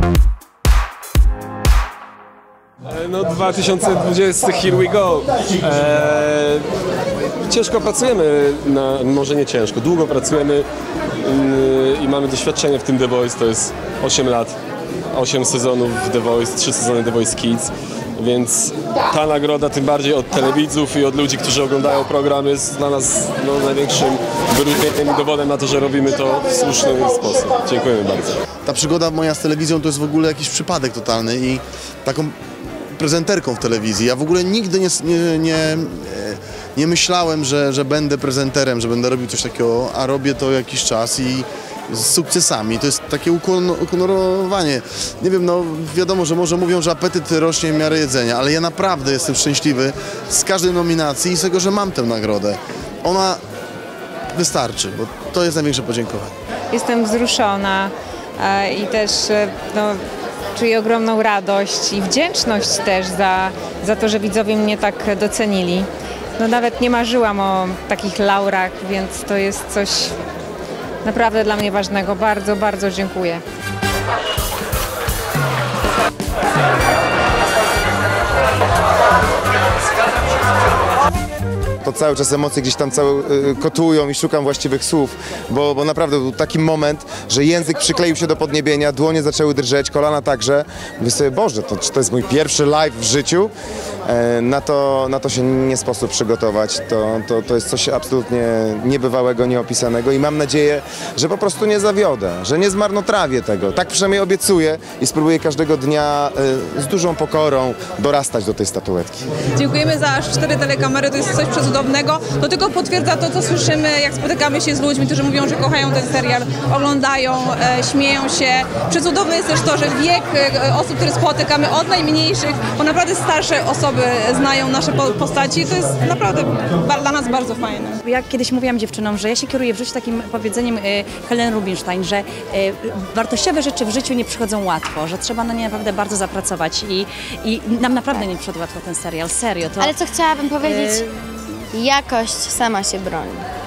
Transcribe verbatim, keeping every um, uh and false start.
No dwa tysiące dwudziesty, here we go. Eee, ciężko pracujemy, na, może nie ciężko, długo pracujemy yy, i mamy doświadczenie w tym The Voice, to jest osiem lat, osiem sezonów The Voice, trzy sezony The Voice Kids, więc ta nagroda tym bardziej od telewidzów i od ludzi, którzy oglądają program, jest dla nas no, największym wyróżnieniem i dowodem na to, że robimy to w słuszny sposób. Dziękujemy bardzo. Ta przygoda moja z telewizją to jest w ogóle jakiś przypadek totalny i taką prezenterką w telewizji. Ja w ogóle nigdy nie, nie, nie, nie myślałem, że, że będę prezenterem, że będę robił coś takiego, a robię to jakiś czas i z sukcesami. To jest takie ukonorowanie. Nie wiem, no wiadomo, że może mówią, że apetyt rośnie w miarę jedzenia, ale ja naprawdę jestem szczęśliwy z każdej nominacji i z tego, że mam tę nagrodę. Ona wystarczy, bo to jest największe podziękowanie. Jestem wzruszona e, i też e, no, czuję ogromną radość i wdzięczność też za, za to, że widzowie mnie tak docenili. No nawet nie marzyłam o takich laurach, więc to jest coś naprawdę dla mnie ważnego. Bardzo, bardzo dziękuję. To cały czas emocje gdzieś tam cały, y, kotują i szukam właściwych słów, bo, bo naprawdę był taki moment, że język przykleił się do podniebienia, dłonie zaczęły drżeć, kolana także. Mówię sobie, Boże, to, czy to jest mój pierwszy live w życiu? E, na, to, na to się nie sposób przygotować. To, to, to jest coś absolutnie niebywałego, nieopisanego i mam nadzieję, że po prostu nie zawiodę, że nie zmarnotrawię tego. Tak przynajmniej obiecuję i spróbuję każdego dnia y, z dużą pokorą dorastać do tej statuetki. Dziękujemy za aż cztery telekamery, to jest coś przecudownego. To tylko potwierdza to, co słyszymy, jak spotykamy się z ludźmi, którzy mówią, że kochają ten serial, oglądają, e, śmieją się. Przecudowne jest też to, że wiek e, osób, które spotykamy, od najmniejszych, bo naprawdę starsze osoby znają nasze postaci. To jest naprawdę dla nas bardzo fajne. Ja kiedyś mówiłam dziewczynom, że ja się kieruję w życiu takim powiedzeniem e, Helen Rubinstein, że e, wartościowe rzeczy w życiu nie przychodzą łatwo, że trzeba na nie naprawdę bardzo zapracować i, i nam naprawdę nie przyszedł łatwo ten serial, serio. To, Ale co chciałabym powiedzieć? Jakość sama się broni.